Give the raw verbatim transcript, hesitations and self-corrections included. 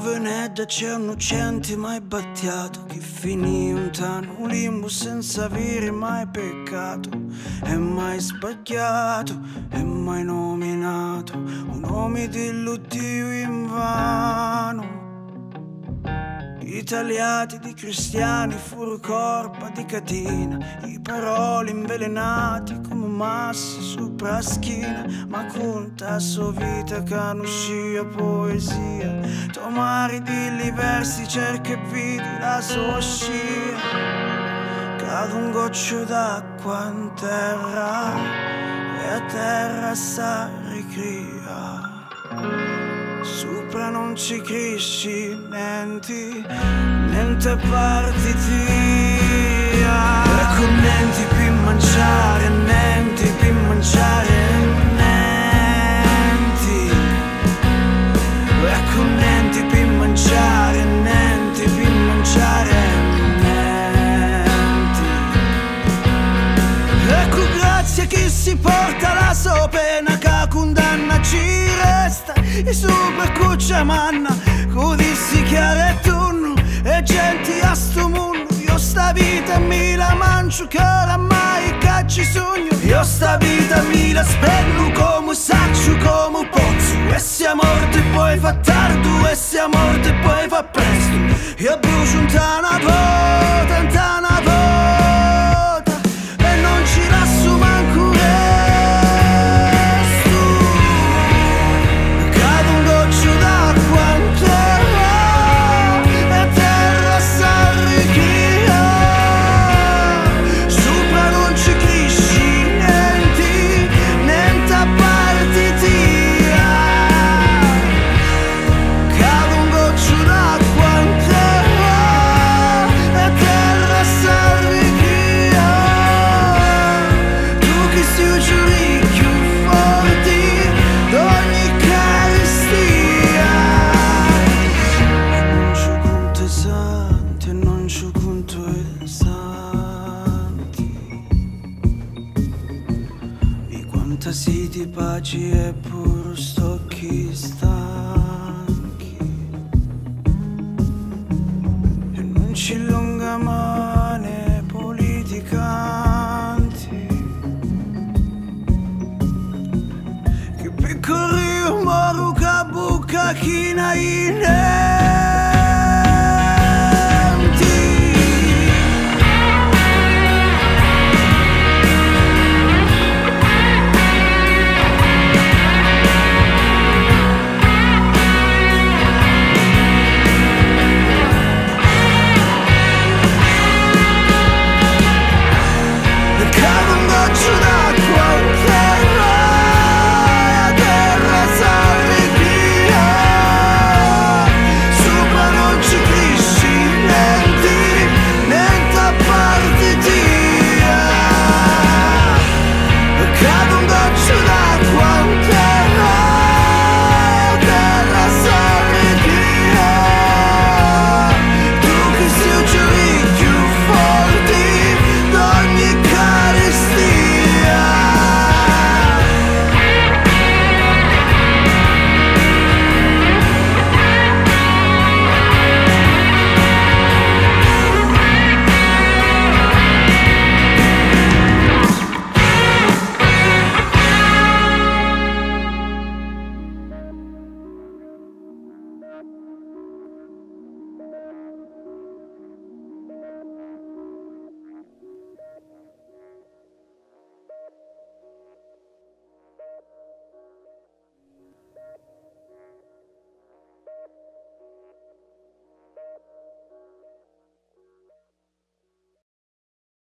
venedda c'è un innocente mai battiato, che finì un un limbo senza avere mai peccato, e mai sbagliato, e mai nominato un nome dell'Iddio invano. Italiati di cristiani furono corpa di catena, i parole invelenati come masse sopra la schiena, ma conta sua vita che non sia poesia, tomari di versi cerca e vedi la sua scia, cade un goccio d'acqua in terra e a terra si ricria. Sopra non ci cresci niente, niente partiti, ecco niente per mangiare, niente per mangiare, niente, ecco niente per mangiare, niente per mangiare, niente, ecco grazie a chi si porta la sua pena, che condanna ci resta e super cuccia manna, così si chiara e tunno e gente a sto mondo. Io sta vita mi la mangio che oramai cacci sogno, io sta vita mi la spello come saccio, come pozzo, e sia morte e poi fa tardo, e sia morte e poi fa presto, io brucio un tana vota, un tana vota, e non ci lascio manco sì di pace e puro stocchi stanchi, e non ci lunga mane politicanti, che piccoli moro che bucca china in